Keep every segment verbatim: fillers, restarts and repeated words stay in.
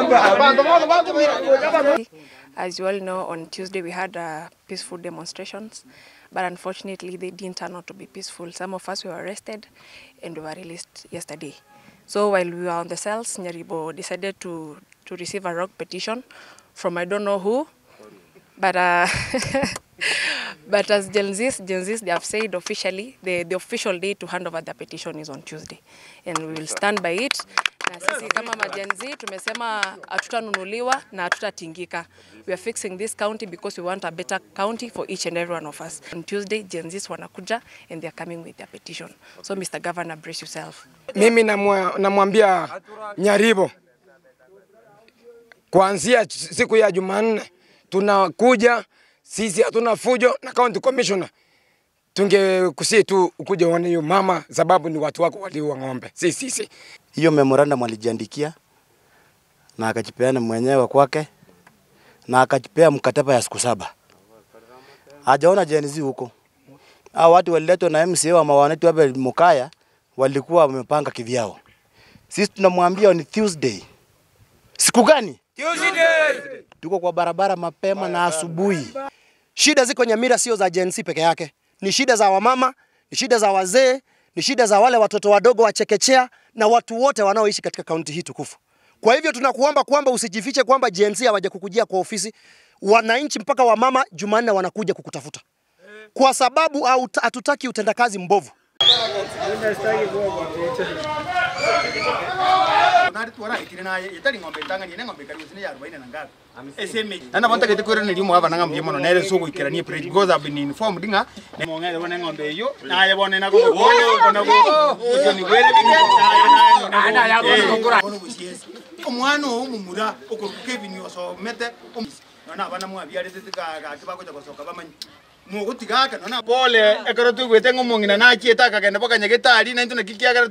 As you all know, on Tuesday we had uh, peaceful demonstrations, but unfortunately they didn't turn out to be peaceful. Some of us were arrested and we were released yesterday. So while we were on the cells, Nyaribo decided to, to receive a rogue petition from I don't know who, but uh, but as Gen Zs, Gen Zs, they have said officially, the, the official day to hand over the petition is on Tuesday. And we will stand by it. Na sisi kama ma Gen Z, tumesema hatutanunuliwa na hatutatingika. We are fixing this county because we want a better county for each and every one of us. On Tuesday, Gen Zs wanakuja and they are coming with their petition. So Mister Governor, brace yourself. Mimi namwambia Nyaribo, kuanzia siku ya Jumanne tunakuja, sisi hatuna fujo, na county commissioner tungekusi tu ukuje uone hiyo mama, sababu ni watu wako waliua ng'ombe. Sisi sisi hiyo memorandum alijiandikia na akajipeana mwenyewe kwake na akajipea mkataba ya siku saba. Hajaona Gen Z huko. Hao watu waliletwa na M C A wa mawanetu hapa Mukaya walikuwa wamepanga kivyao. Sisi tunamwambia ni Tuesday. Siku gani? Tuesday. Tuko kwa barabara mapema na asubuhi. Shida ziko Nyamira sio za Gen Z peke yake. Ni shida za wamama, ni shida za wazee, ni shida za wale watoto wadogo wa chekechea na watu wote wanaoishi katika kaunti hii tukufu. Kwa hivyo tunakuomba kwamba usijifiche kwamba Gen Z hawaje kukujia kwa ofisi. Wananchi mpaka wamama Jumanne wanakuja kukutafuta. Kwa sababu hatutaki utendakazi mbovu. Nana bonta kete kwere ni limu aba nanga mjemo no nere so kwikira ni preach because I've been informed dinga mo ngere bona ngombe yo na ya bona na ko ko bona ko ko ni wele ana ya bona ngora omwana omumura okuruke binyo so mete nana bana mu abiare tetika ga kiba ko kosoka bamanyi mugo tigaka nana pole ekero tu gwete ngomongina na chieta ka kende bakanya getari na intuna kikiaga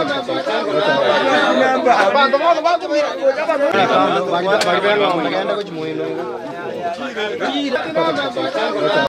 bando bando bando mira bando bando bando